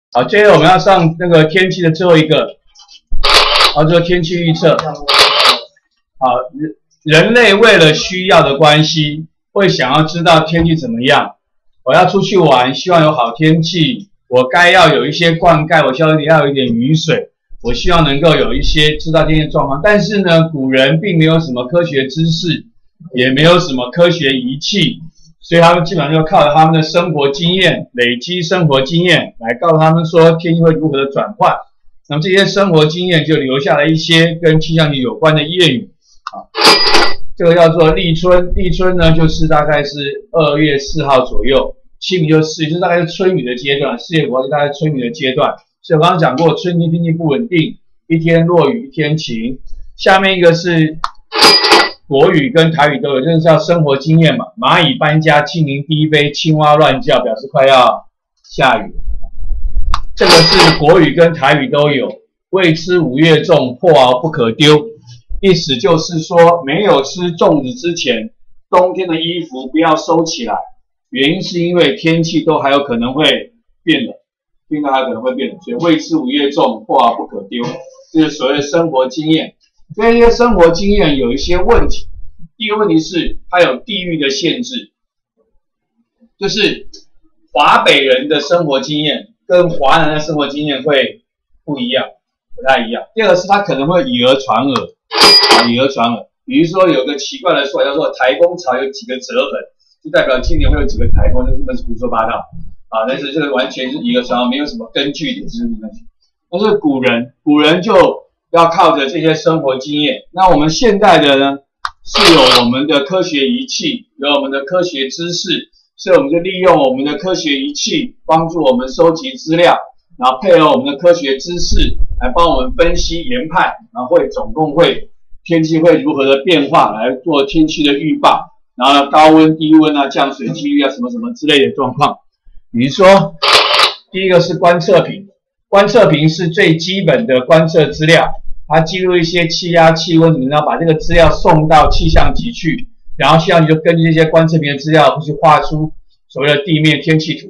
好，接着我们要上那个天气的最后一个，好，这个天气预测。好，人类为了需要的关系，会想要知道天气怎么样。我要出去玩，希望有好天气。我该要有一些灌溉，我希望要有一点雨水。我希望能够有一些知道天气状况。但是呢，古人并没有什么科学知识，也没有什么科学仪器，所以他们基本上就靠着他们的生活经验，累积生活经验来告诉他们说天气会如何的转换。那么这些生活经验就留下了一些跟气象局有关的谚语啊。这个叫做立春，立春呢就是大概是2月4号左右，清明就是大概是春雨的阶段，4月5号就大概春雨的阶段。所以我刚刚讲过，春天天气不稳定，一天落雨一天晴。下面一个是国语跟台语都有，就是叫生活经验嘛。蚂蚁搬家，蜻蜓低飞，青蛙乱叫，表示快要下雨。这个是国语跟台语都有。未吃5月粽，破遨不可丢。意思就是说，没有吃粽子之前，冬天的衣服不要收起来。原因是因为天气都还有可能会变冷，天气还有可能会变冷，所以未吃5月粽，破遨不可丢。这是所谓的生活经验。这些生活经验有一些问题。第一个问题是它有地域的限制，就是华北人的生活经验跟华南的生活经验会不一样，不太一样。第二个是它可能会以讹传讹，以讹传讹。比如说有个奇怪的说法叫做台风潮有几个折痕，就代表今年会有几个台风，那是胡说八道啊！但是这个完全是以讹传讹，没有什么根据的，就是那些。但是古人就要靠着这些生活经验。那我们现代的呢，是有我们的科学仪器，有我们的科学知识，所以我们就利用我们的科学仪器帮助我们收集资料，然后配合我们的科学知识来帮我们分析研判，然后总共会天气会如何的变化来做天气的预报，然后高温、低温啊、降水几率啊什么什么之类的状况。比如说，第一个是观测屏，观测屏是最基本的观测资料。它记录一些气压、气温，然后把这个资料送到气象局去，然后气象局就根据这些观测屏的资料去画出所谓的地面天气图。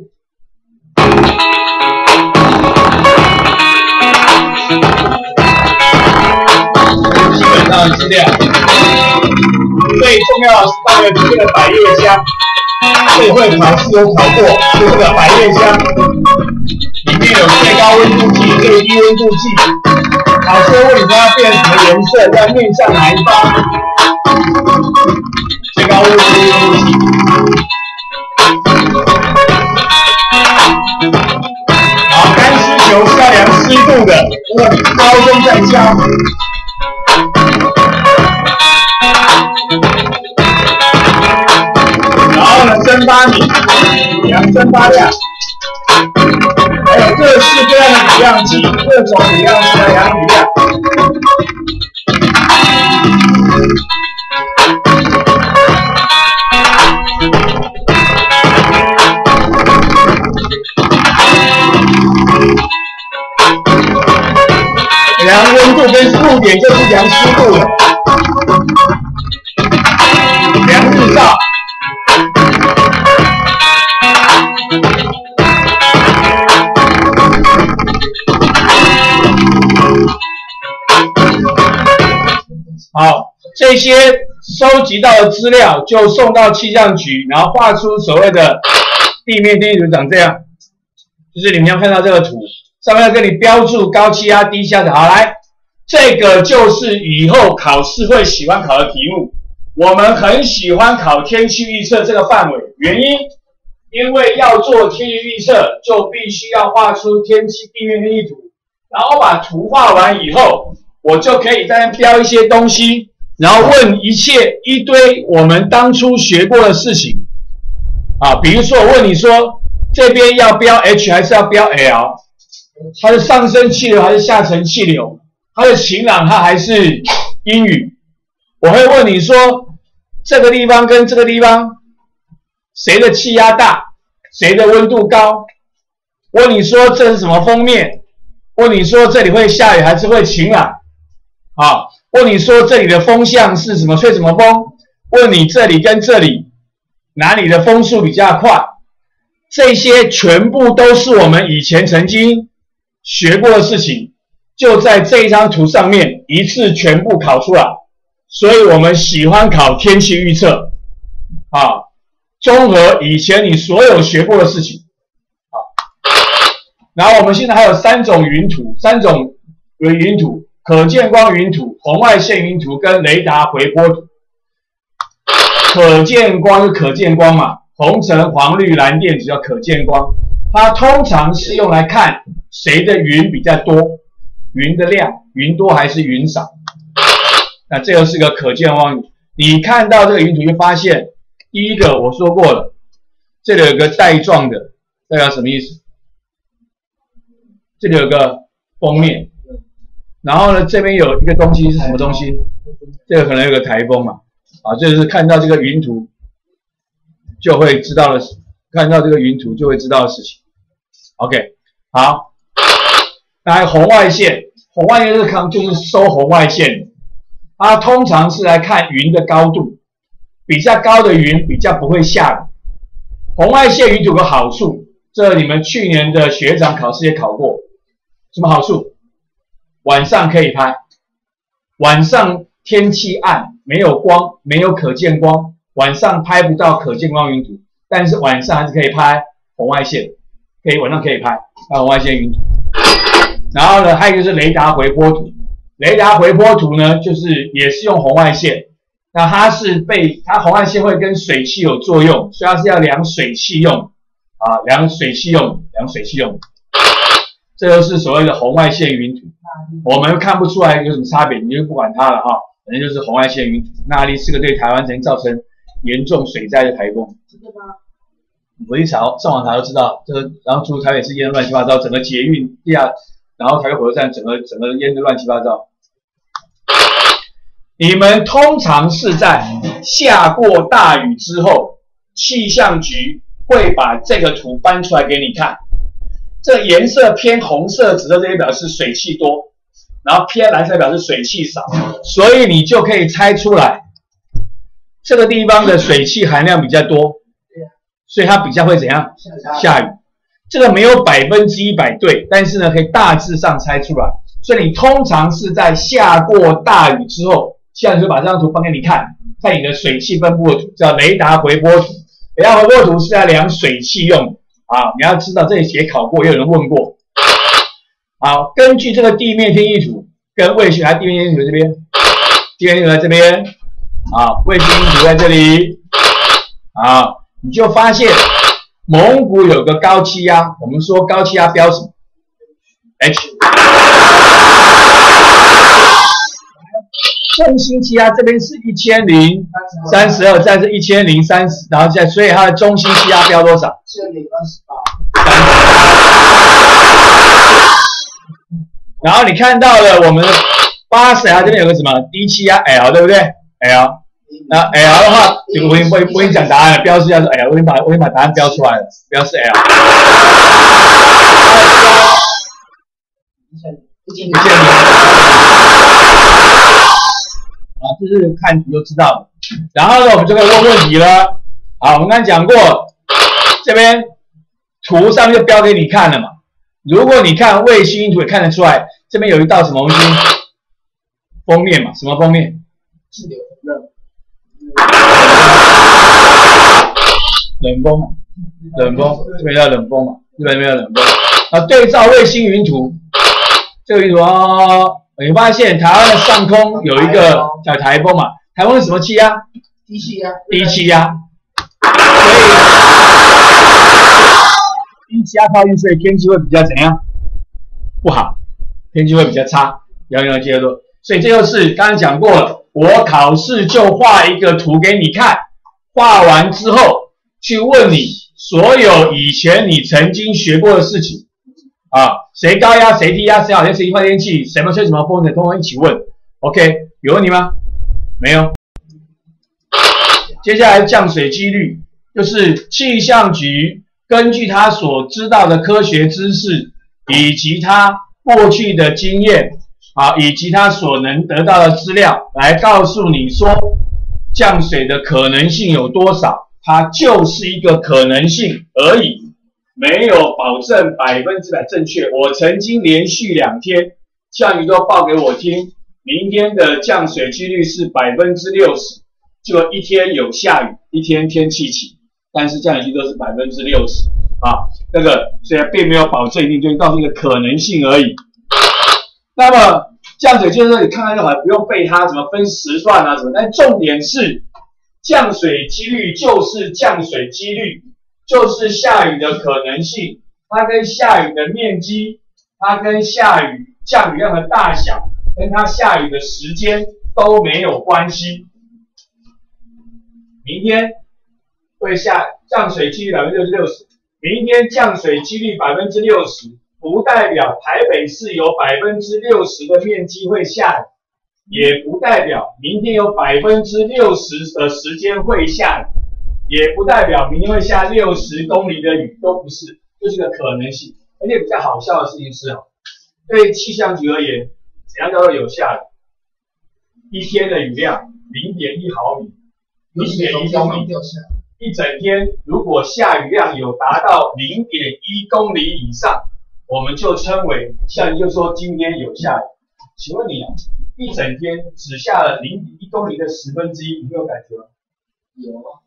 基本上的资料，最重要的是大概这个百叶箱，这会考试有考过，就这个百叶箱里面有最高温度计、最低温度计。老师问你说要变什么颜色，要面向哪一方？最高温度计。好，干湿球是要量湿度的，如果你高温在家。然后呢，蒸发米，量蒸发量。还有各式各样的雨量计，各种雨量计来量雨量。量温度跟露点就是量湿度了。量日照。好，这些收集到的资料就送到气象局，然后画出所谓的地面天气图，长这样。就是你们要看到这个图，上面要跟你标注高气压、低气压的。好，来，这个就是以后考试会喜欢考的题目。我们很喜欢考天气预测这个范围，原因因为要做天气预测，就必须要画出地面天气图，然后把图画完以后，我就可以在那标一些东西，然后问一堆我们当初学过的事情啊。比如说我问你说，这边要标 H 还是要标 L？ 它是上升气流还是下沉气流？它是晴朗它还是阴雨？我会问你说，这个地方跟这个地方谁的气压大，谁的温度高？问你说这是什么锋面？问你说这里会下雨还是会晴朗？啊，问你说这里的风向是什么，吹什么风？问你这里跟这里哪里的风速比较快？ 这些全部都是我们以前曾经学过的事情，就在这一张图上面一次全部考出来。所以我们喜欢考天气预测啊，综合以前你所有学过的事情啊。然后我们现在还有3种云图，3种云图：可见光云图、红外线云图跟雷达回波图。可见光就可见光嘛，红橙黄绿蓝靛紫叫可见光，它通常是用来看谁的云比较多，云的量，云多还是云少。那这个是个可见光云，你看到这个云图就发现，第一个我说过了，这里有个带状的，代表什么意思？这里有个锋面，然后呢，这边有一个东西是什么东西？这个可能有个台风嘛，啊，这就是看到这个云图就会知道的，看到这个云图就会知道的事情。OK， 好，那还有红外线，红外线就是收红外线。它通常是来看云的高度，比较高的云比较不会下雨。红外线云图有个好处，这你们去年的学长考试也考过，什么好处？晚上可以拍，晚上天气暗，没有光，没有可见光，晚上拍不到可见光云图，但是晚上还是可以拍红外线，晚上可以拍红外线云图。然后呢，还有一个是雷达回波图。雷达回波图呢，就是也是用红外线，那它红外线会跟水汽有作用，所以它是要量水汽用啊，量水汽用。这就是所谓的红外线云图，我们看不出来有什么差别，你就不管它了哈，反正就是红外线云图。那里是个对台湾曾经造成严重水灾的台风，真的吗？我一查上网查都知道，这个然后除了台北市淹得乱七八糟，整个捷运然后台北火车站整个淹得乱七八糟。你们通常是在下过大雨之后，气象局会把这个图搬出来给你看。这颜色偏红色、紫色这些表示水汽多，然后偏蓝色表示水汽少，所以你就可以猜出来这个地方的水汽含量比较多，所以它比较会怎样？下雨。这个没有100%对，但是呢，可以大致上猜出来。所以你通常是在下过大雨之后，气象局把这张图放给你看，看你的水汽分布的图，叫雷达回波图。雷达回波图是要量水汽用的啊，你要知道这里也考过，也有人问过。好，根据这个地面天气图跟卫星，地面天气图这边，地面天气图在这边啊，卫星图在这里啊，你就发现蒙古有个高气压，我们说高气压标什么 ？H。中心气压这边是1032，再是1030，然后所以它的中心气压标多少？1028。然后你看到了我们80它这边有个什么低气压 L， 对不对 ？L。那 L 的话，我跟你讲答案了，标示要是 L， 我已经把答案标出来了，标示 L。啊，这是看图就知道了。然后呢，我们就可以问问题了。好，我们刚才讲过，这边图上面就标给你看了嘛。如果你看卫星图也看得出来，这边有一道什么东西？封面嘛，什么封面？是冷风嘛，冷风，这边叫冷风嘛，这边叫冷风。啊，对照卫星云图，这个云图哦。你发现台湾的上空有一个叫台风嘛？台风是什么气压？低气压。低气压。所以低气压靠近，所以天气会比较怎样？不好，天气会比较差。要记住，所以这就是刚刚讲过了，我考试就画一个图给你看，画完之后去问你所有以前你曾经学过的事情。啊，谁高压，谁低压，谁好天，谁坏天气，什么吹什么风的，通通一起问。OK， 有问题吗？没有。接下来降水几率，就是气象局根据他所知道的科学知识，以及他过去的经验，啊，以及他所能得到的资料，来告诉你说降水的可能性有多少，它就是一个可能性而已。 没有保证100%正确。我曾经连续2天气象局都报给我听，明天的降水几率是60%，就一天有下雨，一天天气晴，但是降雨几率都是60%啊。这个虽然并没有保证一定，就告诉一个可能性而已。那么降水就是你看看就好，不用背它怎么分时段啊什么，但重点是降水几率就是降水几率，就是下雨的可能性，它跟下雨的面积，它跟下雨降雨量的大小，跟它下雨的时间都没有关系。明天会降水几率60%，明天降水几率60%，不代表台北市有60%的面积会下雨，也不代表明天有60%的时间会下雨，也不代表明天会下60公里的雨，都不是，就是个可能性。而且比较好笑的事情是对气象局而言，怎样叫做有下雨？一天的雨量0.1毫米，0.1公里，一整天如果下雨量有达到0.1公里以上，我们就称为像就说今天有下雨。请问你一整天只下了0.1公里的1/10，你有感觉吗？ 有啊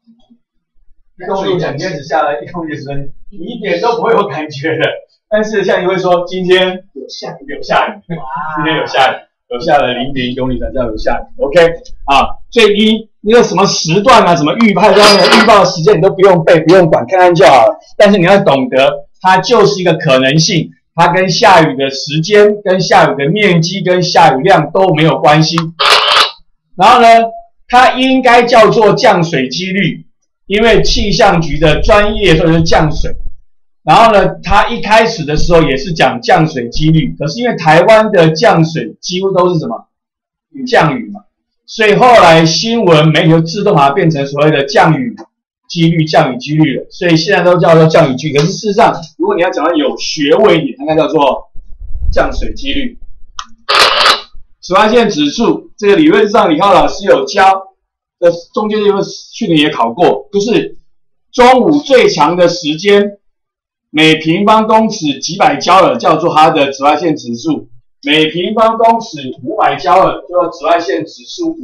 ，1公里整天只下了1公里的1/10，你一点都不会有感觉的。但是像你会说今天有下雨，今天有下雨，有下了0.1公里才叫有下雨。OK 啊，最低那个什么时段啊，什么预报的时间你都不用背，不用管，看看就好了。但是你要懂得，它就是一个可能性，它跟下雨的时间、跟下雨的面积、跟下雨量都没有关系。然后呢，它应该叫做降水几率，因为气象局的专业说是降水。然后呢，它一开始的时候也是讲降水几率，可是因为台湾的降水几乎都是什么降雨嘛，所以后来新闻媒体就自动把它变成所谓的降雨几率了，所以现在都叫做降雨几率。可是事实上，如果你要讲到有学问一点，应该叫做降水几率。紫外线指数这个理论上李浩老师有教，中间因为去年也考过，就是中午最长的时间，每平方公尺几百焦耳叫做它的紫外线指数，每平方公尺500焦耳叫做紫外线指数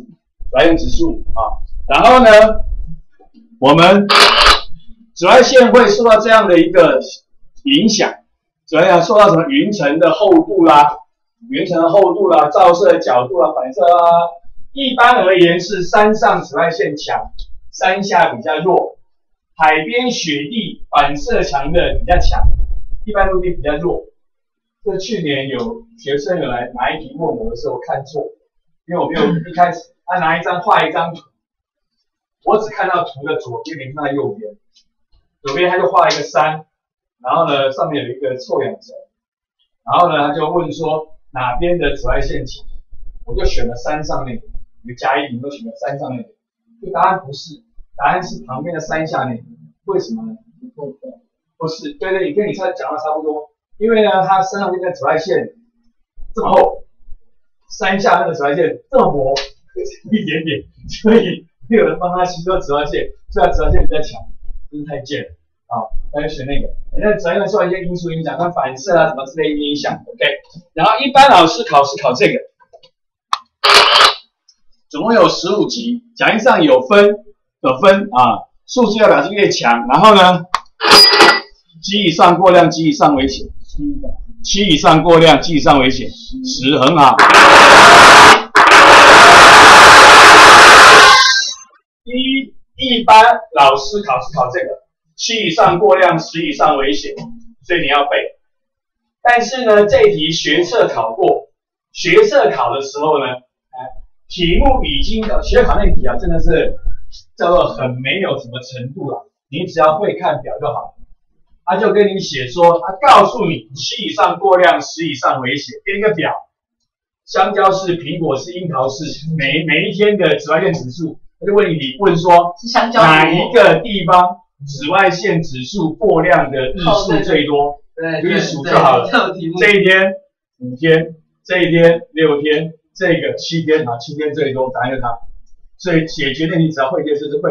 5啊。然后呢，我们紫外线会受到这样的一个影响，紫外线受到什么云层的厚度啦、照射的角度啦、反射啦。一般而言是山上紫外线强，山下比较弱。海边雪地反射强的比较强，一般陆地比较弱。这去年有学生有来拿一题问我的时候，我看错，因为我没有一开始他画一张图，我只看到图的左边，没看到右边。左边他就画一个山，然后呢上面有一个臭氧层，然后呢他就问说哪边的紫外线强，我就选了山上那个，你加1题都选了山上那个，就答案不是。答案是旁边的山下那个，为什么呢？不是，对，跟你讲的差不多。因为呢，它山上那个紫外线这么厚，山下那个紫外线这么薄，一点点，所以没有人帮他吸收紫外线，所以它紫外线比较强，真是太贱了啊！那就选那个。那紫外线受一些因素影响，像反射啊什么之类影响 ，OK。然后一般老师考试考这个，总共有15题，讲义上有分啊，数字要表示越强，然后呢，7以上过量，7以上危险，7以上过量，7以上危险，10很好。一般老师考试考这个，7以上过量，10以上危险，所以你要背。但是呢，这一题学测考过，学测考的时候呢，题目已经学测考那题啊，真的是叫做很没有什么程度了，你只要会看表就好。他就跟你写说，他告诉你7以上过量，10以上危险，给你个表，香蕉是、苹果是、樱桃是，每一天的紫外线指数，他就问说哪一个地方紫外线指数过量的日数最多？你数就好了。这一天5天，这一天6天，这个7天啊，7天最多，答案就是它。所以解决那题只要会这些，就是会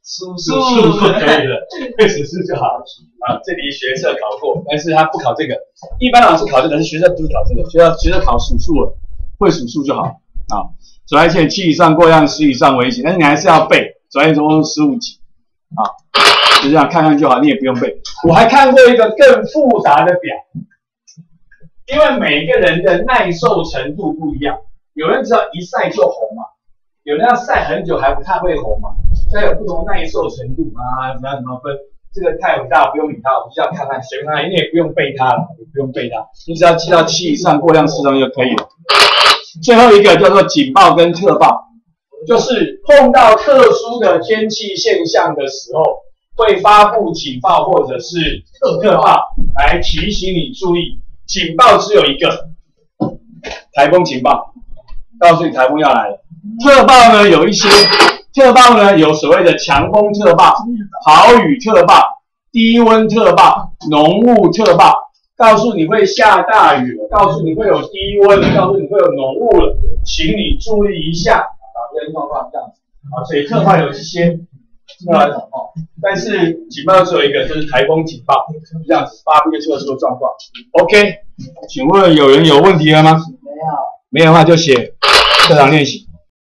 数不可以了，会数数就好啊。这里学测考过，但是他不考这个。一般老师考这个，是学测不是考这个，学测考数数了，会数数就好啊。左外线7以上过样，10以上为行，但是你还是要背。左外线总共15级啊，就这样看看就好，你也不用背。我还看过一个更复杂的表，因为每个人的耐受程度不一样，有人只要一晒就红嘛，有人要晒很久还不太会红嘛。所以有不同耐受程度啊，怎么分？这个太伟大，不用理它，我们就要看看，随便看，你也不用背它了，也不用背它，你只要记到7以上过量适中就可以了。最后一个叫做警报跟特报，就是碰到特殊的天气现象的时候，会发布警报或者是特报来提醒你注意。警报只有一个，台风警报，告诉你台风要来了。特报呢有一些。特报呢有所谓的强风特报、豪雨特报、低温特报、浓雾特报，告诉你会下大雨了，告诉你会有低温了，告诉你会有浓雾了，请你注意一下。这个状况这样子啊，所以特报有一些但是警报只有一个，就是台风警报，这样子发布一个特殊的状况。OK， 请问有人有问题了吗？没有的话就写课堂练习。